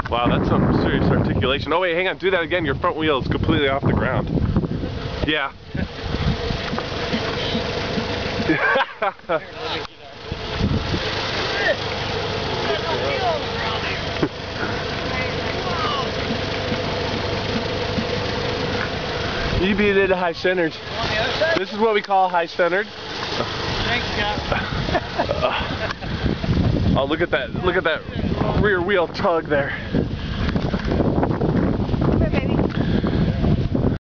Wow, that's some serious articulation. Oh wait, hang on, do that again. Your front wheel is completely off the ground. Yeah. You beat it high centered. This is what we call high centered. Thanks, Scott. Oh, look at that rear wheel tug there.